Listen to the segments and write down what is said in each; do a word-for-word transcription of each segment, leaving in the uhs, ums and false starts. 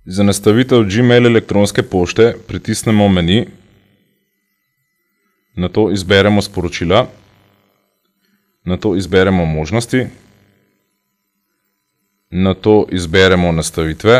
Za nastavitev Gmail elektronske pošte pritisnemo meni, nato izberemo sporočila, nato izberemo možnosti, nato izberemo nastavitve,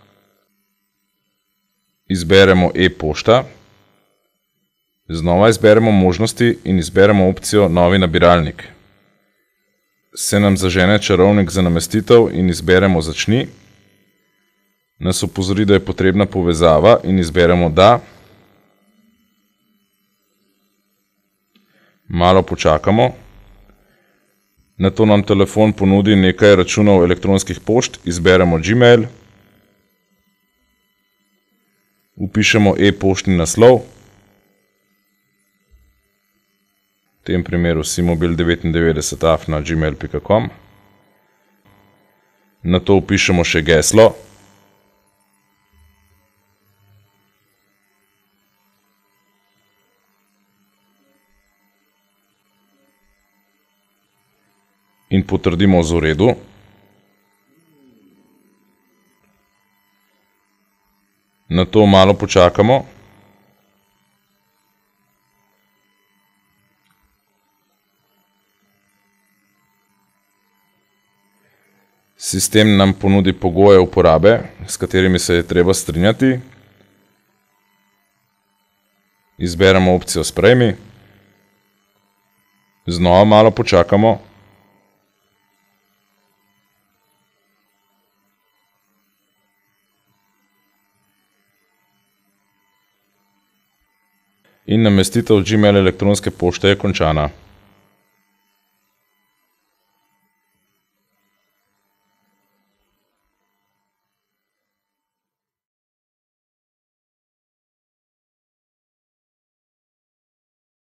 izberemo e-pošta, znova izberemo možnosti in izberemo opcijo Novi nabiralnik. Se nam zažene čarovnik za namestitev in izberemo Začni. Nas opozori, da je potrebna povezava in izberemo Da. Malo počakamo. Nato nam telefon ponudi nekaj računov elektronskih pošt, izberemo Gmail. Vpišemo e-poštni naslov. V tem primeru simobil devetindevetdeset afna gmail pika com. Nato vpišemo še geslo. In potrdimo z v redu. Nato malo počakamo. Sistem nam ponudi pogoje uporabe, s katerimi se je treba strinjati. Izberemo opcijo Sprejmi. Znova malo počakamo. In namestitev Gmail elektronske pošte je končana.